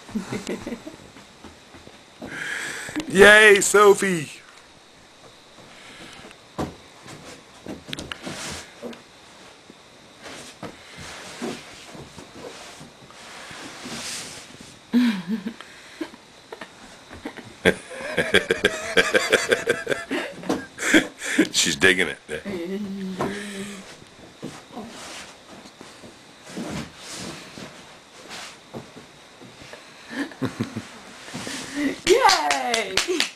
Yay, Sophie! She's digging it. Yay!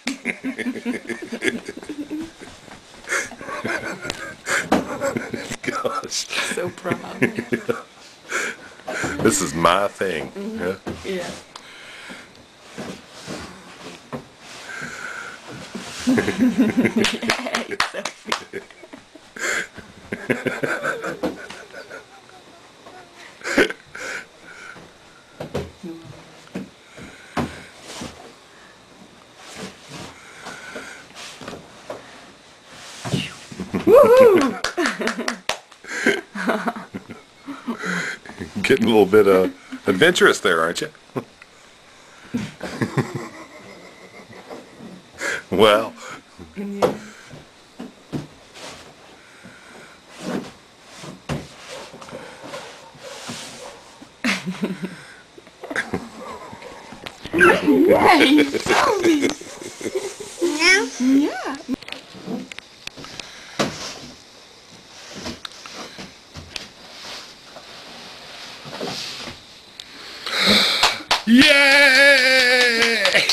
Gosh. So proud. This is my thing. Yeah. Yeah. Yay, Sophie. Woohoo! Getting a little bit adventurous there, aren't you? Well. Yeah. Yay, Sophie! Yeah. Yeah. Yay!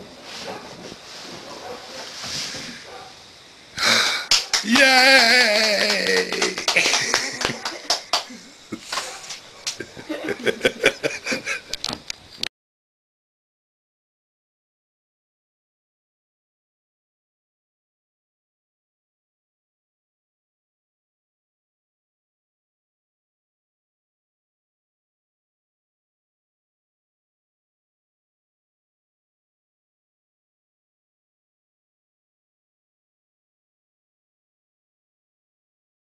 Yay!